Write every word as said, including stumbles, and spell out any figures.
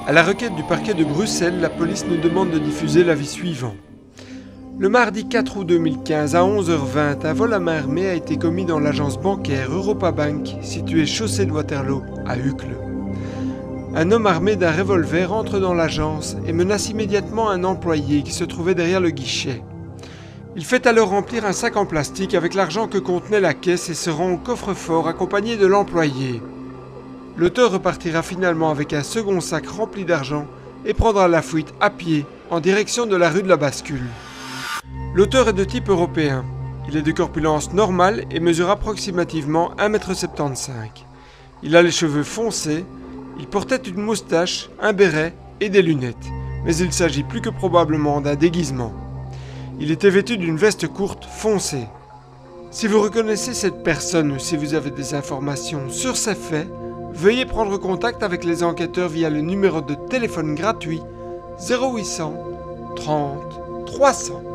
À la requête du parquet de Bruxelles, la police nous demande de diffuser l'avis suivant. Le mardi quatre août deux mille quinze à onze heures vingt, un vol à main armée a été commis dans l'agence bancaire Europa Bank, située chaussée de Waterloo, à Uccle. Un homme armé d'un revolver entre dans l'agence et menace immédiatement un employé qui se trouvait derrière le guichet. Il fait alors remplir un sac en plastique avec l'argent que contenait la caisse et se rend au coffre-fort accompagné de l'employé. L'auteur repartira finalement avec un second sac rempli d'argent et prendra la fuite à pied en direction de la rue de la Bascule. L'auteur est de type européen. Il est de corpulence normale et mesure approximativement un mètre soixante-quinze. Il a les cheveux foncés, il portait une moustache, un béret et des lunettes, mais il s'agit plus que probablement d'un déguisement. Il était vêtu d'une veste courte foncée. Si vous reconnaissez cette personne ou si vous avez des informations sur ces faits, veuillez prendre contact avec les enquêteurs via le numéro de téléphone gratuit zéro huit cents trente trois cents.